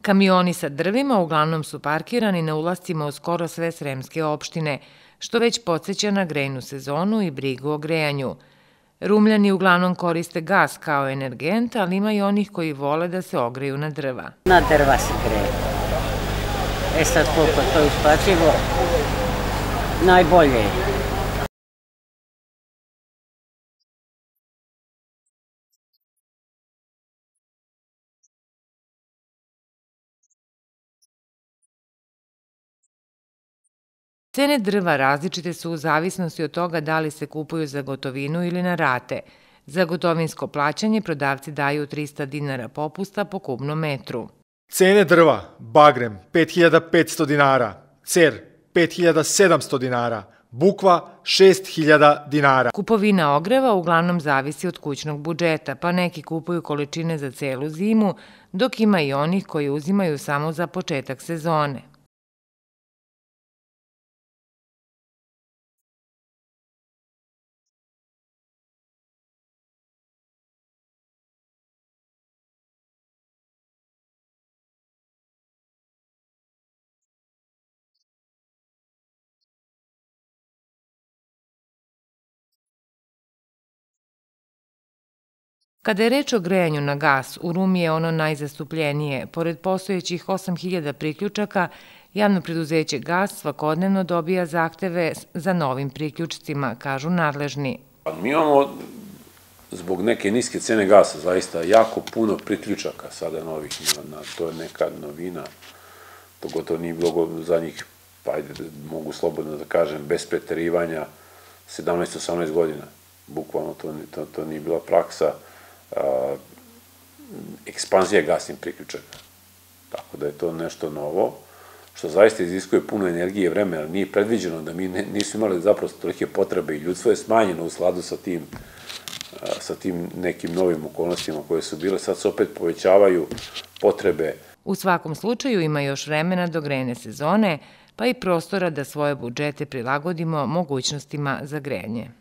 Kamioni sa drvima uglavnom su parkirani na ulascima u skoro sve sremske opštine, što već podsjeća na grejnu sezonu i brigu o grejanju. Rumljani uglavnom koriste gas kao energent, ali ima i onih koji vole da se ogreju na drva. Na drva se greju. Sad koliko je to isplačivo, najbolje je. Cene drva različite su u zavisnosti od toga da li se kupuju za gotovinu ili na rate. Za gotovinsko plaćanje prodavci daju 300 dinara popusta po kubnom metru. Cene drva: bagrem 5500 dinara, cer 5700 dinara, bukva 6000 dinara. Kupovina ogreva uglavnom zavisi od kućnog budžeta, pa neki kupuju količine za celu zimu, dok ima i onih koji uzimaju samo za početak sezone. Kada je reč o grejanju na gas, u Rumi je ono najzastupljenije. Pored postojećih 8000 priključaka, javno preduzeće Gas svakodnevno dobija zahteve za novim priključcima, kažu nadležni. Mi imamo, zbog neke niske cene gasa, zaista jako puno priključaka sada novih. To je neka novina. To gotovo nije bilo za njih, pa ajde, mogu slobodno da kažem, bez preterivanja, 17-18 godina. Bukvalno to nije bila praksa. Ekspanzija gasnih priključaka. Tako da je to nešto novo, što zaista iziskuje puno energije i vremena. Nije predviđeno da mi nismo imali zapravo tolike potrebe i ljudstvo je smanjeno u sladu sa tim nekim novim okolnostima koje su bile. Sad se opet povećavaju potrebe. U svakom slučaju ima još vremena do grejne sezone, pa i prostora da svoje budžete prilagodimo mogućnostima za grejanje.